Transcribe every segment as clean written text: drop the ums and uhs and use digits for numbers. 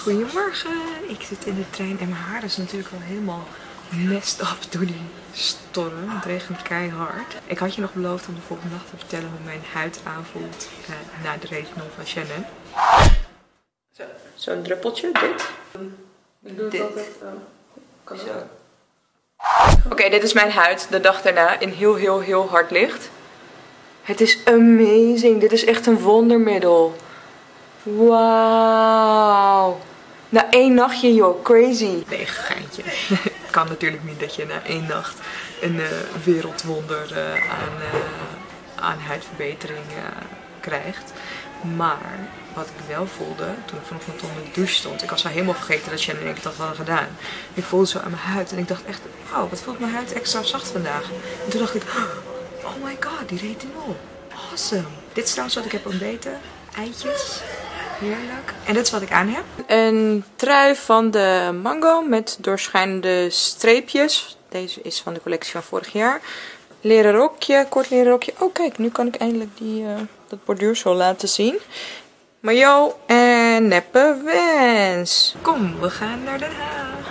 Goedemorgen, ik zit in de trein en mijn haar is natuurlijk al helemaal messed up door die storm. Het regent keihard. Ik had je nog beloofd om de volgende dag te vertellen hoe mijn huid aanvoelt na de retinol van Shannon. Zo'n druppeltje, dit. Ik doe het altijd zo. Oké, dit is mijn huid de dag daarna in heel hard licht. Het is amazing. Dit is echt een wondermiddel. Wauw. Na 1 nachtje joh, crazy. Nee, geintje. Het kan natuurlijk niet dat je na 1 nacht een wereldwonder aan huidverbetering krijgt. Maar wat ik wel voelde toen ik vanochtend onder de douche stond. Ik was al helemaal vergeten dat Shannon en ik dat hadden gedaan. Ik voelde zo aan mijn huid en ik dacht echt, wauw, wat voelt mijn huid extra zacht vandaag. En toen dacht ik, oh my god, die retinol. Awesome. Dit is trouwens wat ik heb ontbeten. Eitjes. Heerlijk. En dit is wat ik aan heb. Een trui van de Mango met doorschijnende streepjes. Deze is van de collectie van vorig jaar. Leren rokje, kort leren rokje. Oh kijk, nu kan ik eindelijk dat borduursel laten zien. Mayo en neppe wens. Kom, we gaan naar Den Haag.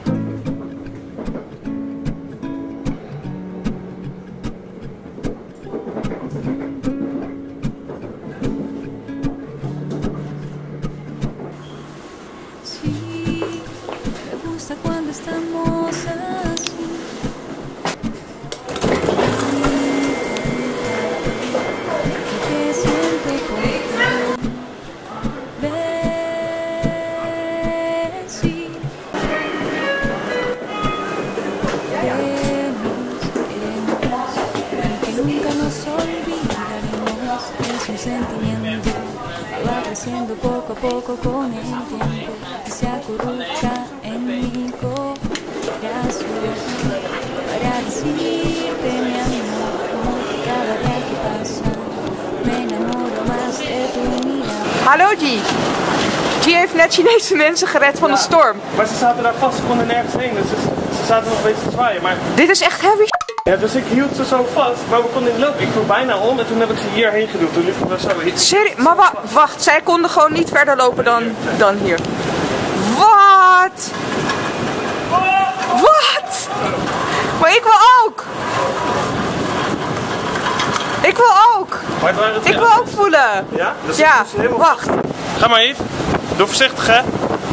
Poco a poco con el tiempo se acurruca en mi corazón para decirte mi amor cada día que pasa me enamoro más de tu mirada. Hallo G. G heeft net Chinese mensen gered van de storm. Maar ze zaten daar vast, ze konden nergens heen, dus ze zaten nog een beetje te zwaaien. Maar... Dit is echt heavy. Ja, dus ik hield ze zo vast, maar we konden niet lopen. Ik viel bijna om en toen heb ik ze hierheen geduwd. Toen liepen we zo iets. Serieus? Maar wacht, zij konden gewoon niet verder lopen dan hier. Wat? Wat? Maar ik wil ook. Ik wil ook. Maar het waren ik wil ook voelen. Ja? Dus ja, helemaal... wacht. Ga maar Yves. Doe voorzichtig hè.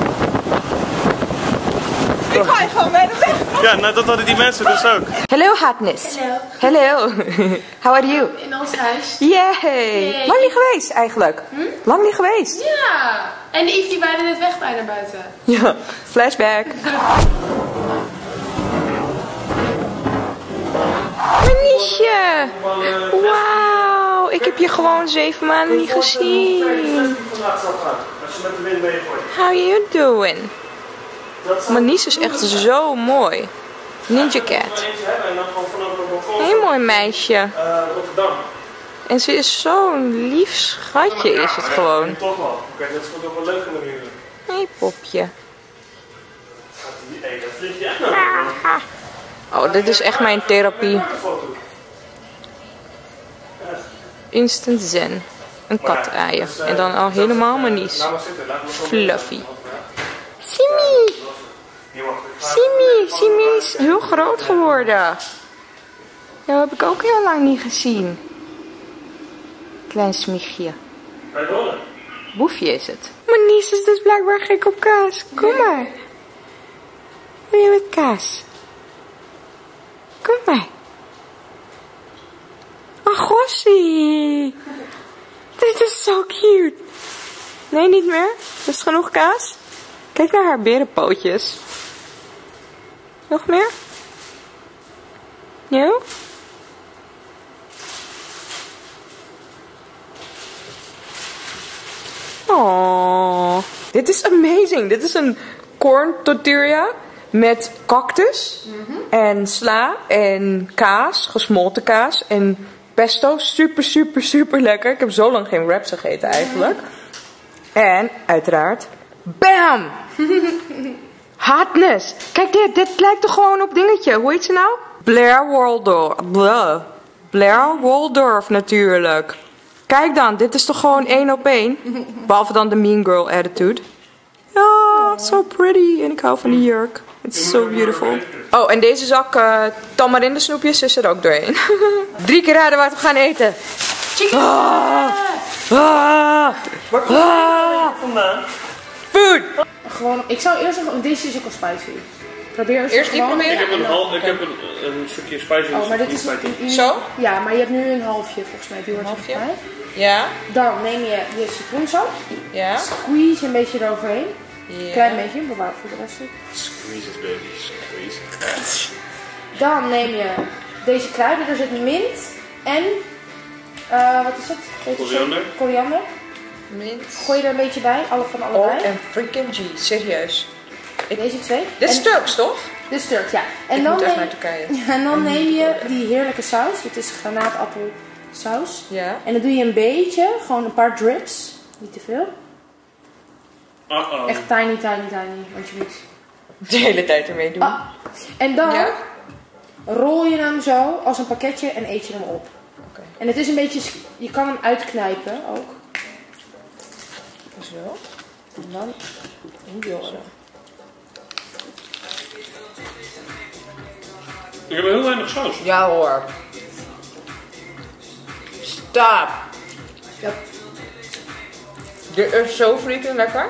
Ik ga je gewoon mee de weg. Ja, nou dat hadden die mensen dus ook. Hello Hotness. Hello. Hello. How are you? In ons huis. Yay. Lang niet geweest eigenlijk. Lang niet geweest. Ja. En Yves die waaide net weg bij naar buiten. Ja, flashback. Maniesje. Wauw, ik heb je gewoon 7 maanden niet gezien. How you doing? Manies is echt zo mooi. Ninja cat. Heel mooi meisje. En ze is zo'n lief schatje is het gewoon. Toch wel. Kijk, dat is op een leuke manier. Hé popje. Dat vlieg je echt naar. Oh, dit is echt mijn therapie. Instant zen. Een kat aaien. En dan al helemaal Manies. Fluffy. Simi! Simi is heel groot geworden. Dat heb ik ook heel lang niet gezien. Klein smiegje. Boefje is het. Manies is dus blijkbaar gek op kaas. Kom maar. Wil je met kaas? Kom maar. Oh, gossie. Dit is zo cute. Nee, niet meer. Is het genoeg kaas? Kijk naar haar berenpootjes. Nog meer? Ja? Oh, dit is amazing. Dit is een corn tortilla met cactus en sla en kaas, gesmolten kaas en pesto. Super lekker. Ik heb zo lang geen wraps gegeten eigenlijk. En uiteraard, bam! Hotness. Kijk dit lijkt toch gewoon op dingetje. Hoe heet ze nou? Blair Waldorf. Blair Waldorf natuurlijk. Kijk dan, dit is toch gewoon 1 op 1. Behalve dan de Mean Girl attitude. Ja. Oh, so pretty. En ik hou van die jurk. It's so beautiful. Oh, en deze zak tamarinde snoepjes is er ook doorheen. 3 keer raden waar we gaan eten. Waar komt het vandaan? Food! Gewoon, ik zou eerst zeggen, deze is ook al spicy. Probeer eens Eerst die gewoon. proberen? Ik heb een stukje spicy. Oh, maar dit is Zo? Ja, maar je hebt nu een halfje volgens mij. Die hoort halfje? erbij. Ja. Dan neem je je citroensap. Ja. Squeeze een beetje eroverheen. Ja. Klein beetje, bewaar voor de rest. Squeeze it, baby. Squeeze. Dan neem je deze kruiden. Er zit mint en wat is het? Koriander. Koriander. Mint. Gooi je er een beetje bij, van allebei. Oh, en freaking G, serieus. Deze 2. Dit is Turks, toch? Dit is Turk, ja. En Ik dan moet echt neem, naar Turkije. en dan neem je die heerlijke saus. Dit is granaatappelsaus. Ja. En dan doe je een beetje, gewoon een paar drips. Niet te veel. Echt tiny, want je moet... De hele tijd ermee doen. En dan Ja? rol je hem zo als een pakketje en eet je hem op. Oké. En het is een beetje, je kan hem uitknijpen ook. Zo. En dan zo. Ik heb heel weinig saus. Ja hoor. Stop. Ja. Dit is zo freaking lekker.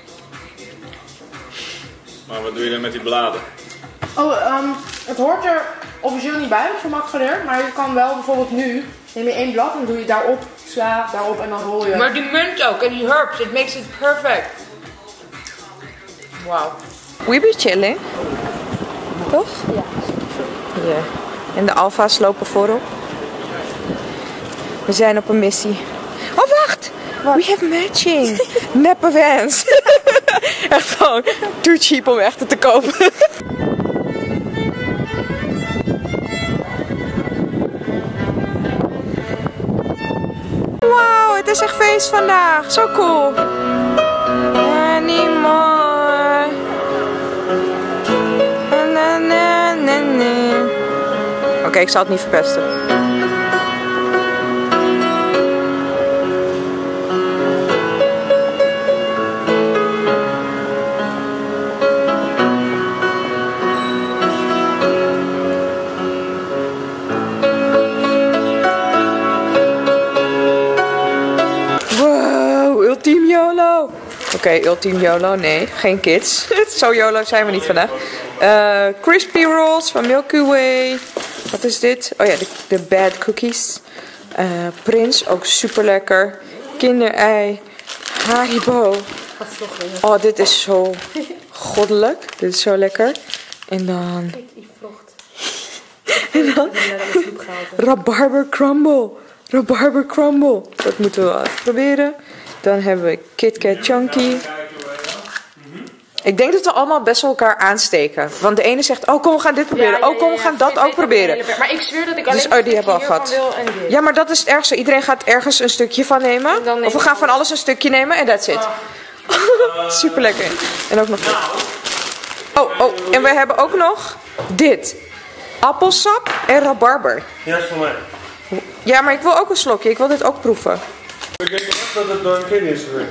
Maar wat doe je dan met die bladen? Het hoort er officieel niet bij, voor Mac geleerd. Maar je kan wel bijvoorbeeld nu, neem je 1 blad en doe je daarop, daarop en dan rol je. Maar die munt ook en die herbs, it makes it perfect. Wow. We be chilling. Toch? Ja. Ja. En de alfa's lopen voorop. We zijn op een missie. Oh wacht! We have matching. Neppe Vans. Echt gewoon too cheap om echte te kopen. Wauw, het is echt feest vandaag. Zo cool. Anymore. Na, na, na, na. Oké, ik zal het niet verpesten. Wow, ultiem YOLO. Oké, ultiem YOLO, nee, geen kids. Zo YOLO zijn we niet vandaag. Crispy rolls van Milky Way. Wat is dit? Oh ja, de bad cookies. Prins, ook super lekker. Kinderei. Haribo. Oh, dit is zo goddelijk. Dit is zo lekker. En dan... Kijk, die vlocht. En dan... Rabarber crumble. Rabarber crumble. Dat moeten we wel even proberen. Dan hebben we KitKat Chunky. Ik denk dat we allemaal best wel elkaar aansteken. Want de ene zegt, oh kom we gaan dit proberen. Oh kom we gaan dat ook proberen. Maar ik zweer dat ik Dus, alleen oh, die hebben we al gehad. wil en dit. Ja, maar dat is het ergste. Iedereen gaat ergens een stukje van nemen. Of we gaan van alles een stukje nemen en that's it. Super lekker. En ook nog dit. Oh, en we hebben ook nog dit. Appelsap en rabarber. Ja, is voor mij. Ja, maar ik wil ook een slokje. Ik wil dit ook proeven. Ik denk echt dat het door een kind is geweest.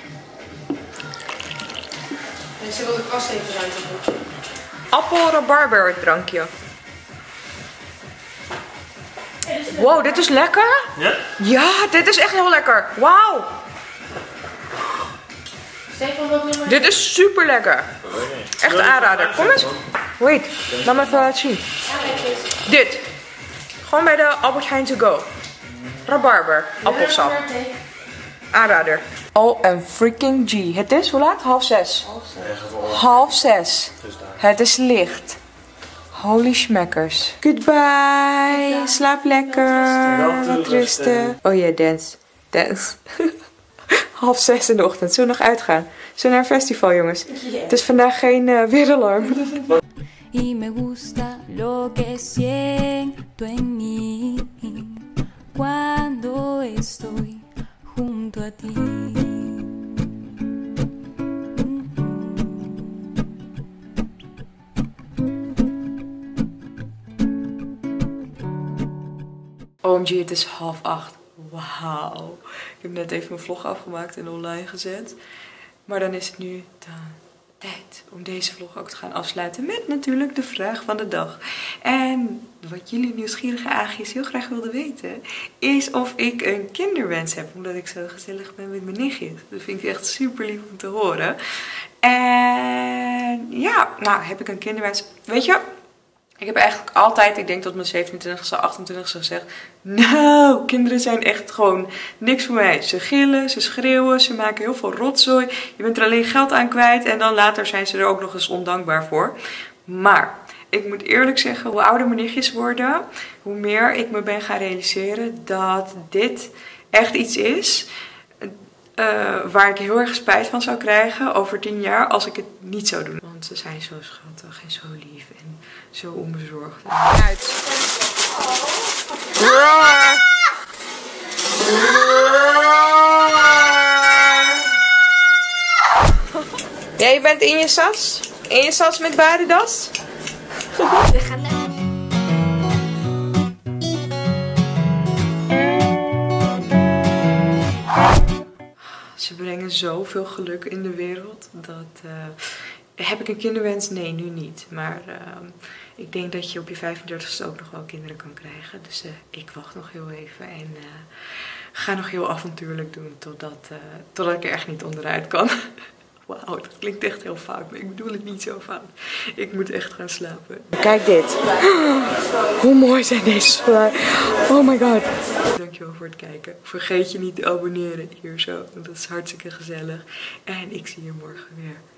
Ze wil de kast even ruimen. Appel-rabarber drankje. Wow, dit is lekker. Ja? Ja, dit is echt heel lekker. Wauw. Stefan, wat nummer? Dit is super lekker. Echt een aanrader. Kom eens. Wait, laat me even laten zien. Dit. Gewoon bij de Albert Heijn to go. Rabarber, appelsap. Aanrader. Oh, en freaking G. Het is, hoe laat? 5:30. 5:30. Het is licht. Holy schmeckers. Goodbye. Slaap lekker. Wat rusten. Oh ja, dance. Dance. 5:30 in de ochtend. Zullen we nog uitgaan? Zullen we naar een festival, jongens? Het is vandaag geen weeralarm. Y me gusta lo que siento en mí cuando estoy junto a ti. OMG, het is 7:30. Wauw. Ik heb net even mijn vlog afgemaakt en online gezet. Maar dan is het nu tijd om deze vlog ook te gaan afsluiten met natuurlijk de vraag van de dag. En wat jullie nieuwsgierige aagjes heel graag wilden weten, is of ik een kinderwens heb, omdat ik zo gezellig ben met mijn nichtjes. Dat vind ik echt super lief om te horen. En ja, nou heb ik een kinderwens. Weet je, ik heb eigenlijk altijd, ik denk tot mijn 27e, 28e gezegd, nou, kinderen zijn echt gewoon niks voor mij. Ze gillen, ze schreeuwen, ze maken heel veel rotzooi. Je bent er alleen geld aan kwijt en dan later zijn ze er ook nog eens ondankbaar voor. Maar ik moet eerlijk zeggen, hoe ouder mijn nichtjes worden, hoe meer ik me ben gaan realiseren dat dit echt iets is waar ik heel erg spijt van zou krijgen over 10 jaar als ik het niet zou doen. Want ze zijn zo schattig en zo lief en zo onbezorgd. Uit. Jij bent in je sas? In je sas met badendas? We gaan naar... Ze brengen zoveel geluk in de wereld. Heb ik een kinderwens? Nee, nu niet. Maar ik denk dat je op je 35e ook nog wel kinderen kan krijgen. Dus ik wacht nog heel even en ga nog heel avontuurlijk doen totdat ik er echt niet onderuit kan. Wauw, dat klinkt echt heel fout, maar ik bedoel het niet zo fout. Ik moet echt gaan slapen. Kijk dit. Hoe mooi zijn deze spullen. Oh my god. Dankjewel voor het kijken. Vergeet je niet te abonneren hier zo, want dat is hartstikke gezellig. En ik zie je morgen weer.